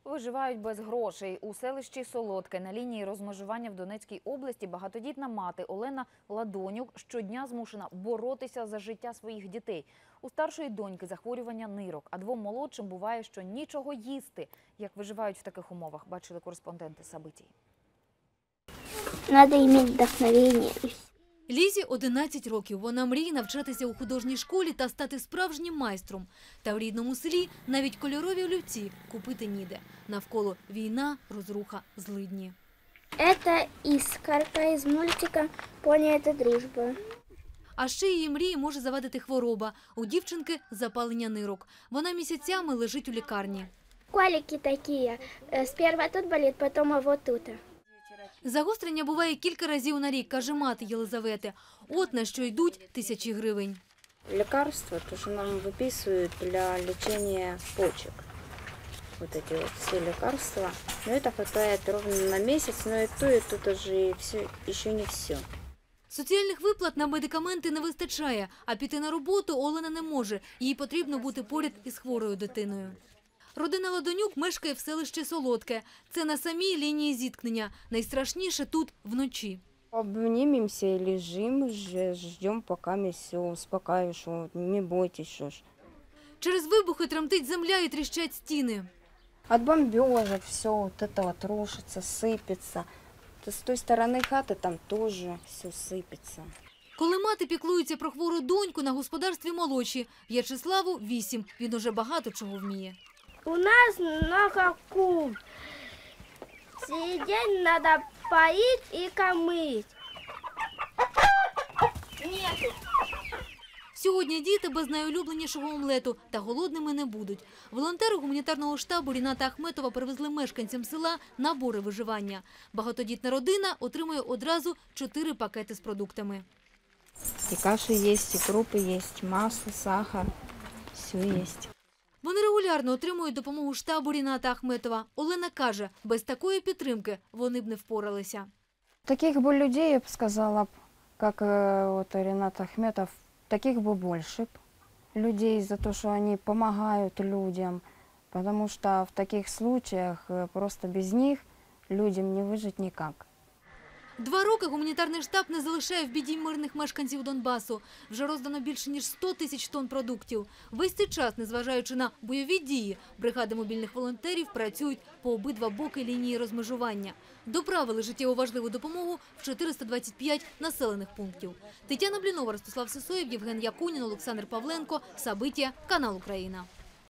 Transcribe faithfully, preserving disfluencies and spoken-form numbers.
Виживають без грошей. У селищі Солодке на лінії розмежування в Донецькій області багатодітна мати Олена Ладонюк щодня змушена боротися за життя своїх дітей. У старшої доньки захворювання нирок, а двом молодшим буває, що нічого їсти. Як виживають в таких умовах, бачили кореспонденти Сабитій. Надо иметь вдохновение. Лізі одинадцять років. Вона мріє навчатися у художній школі та стати справжнім майстром. Та в рідному селі навіть кольорові олівці купити ніде. Навколо війна, розруха, злидні. Это Искорка из мультика «Пони – это дружба». А ще її мрії може завадити хвороба. У дівчинки запалення нирок. Вона місяцями лежить у лікарні. Колики такие. Сперва тут болит, потом а вот тут. Загострення буває кілька разів на рік, каже мати Єлизавети. От на що йдуть тисячі гривень. Лекарства, то, что нам выписывают для лечения почек. Вот эти вот все лекарства. Но это хватает ровно на месяц, но и то, и то тоже все, еще не все. Соціальних виплат на медикаменти не вистачає, а піти на роботу Олена не може. Їй потрібно бути поряд із хворою дитиною. Родина Ладонюк мешкає в селищі Солодке. Це на самій лінії зіткнення. Найстрашніше тут вночі. Обнимемся и лежим, ждем, пока мы все успокаиваем, что не бойтесь, что ж. Через вибухи тремтить земля і тріщать стіни. От бомбежек все вот это вот рушится, сыпется. С той стороны хаты там тоже все сыпется. Коли мати піклується про хвору доньку, на господарстві молодші. В'ячеславу вісім. Він уже багато чого вміє. У нас много кур. Сей день надо поить и кормить. Нет. Сьогодні діти без найулюбленішого омлету та голодними не будуть. Волонтери гуманітарного штабу Ріната Ахметова привезли мешканцям села набори виживання. Багатодітна родина отримує одразу чотири пакети з продуктами. И каши есть, и крупы есть, масло, сахар, все есть. Вони регулярно отримують допомогу штабу Ріната Ахметова. Олена каже, без такої підтримки вони б не впоралися. Таких бы людей, я бы сказала, как э, вот Ринат Ахметов, таких бы больше людей за то, что они помогают людям, потому что в таких случаях э, просто без них людям не выжить никак. Два роки гуманітарний штаб не залишає в біді мирних мешканців Донбасу. Вже роздано більше ніж сто тисяч тонн продуктів. Весь цей час, незважаючи на бойові дії, бригади мобільних волонтерів працюють по обидва боки лінії розмежування. Доправили життєво важливу допомогу в чотириста двадцять п'ять населених пунктів. Тетяна Блінова, Ростислав Сисоєв, Євген Якунін, Олександр Павленко, Сабиття, канал Україна.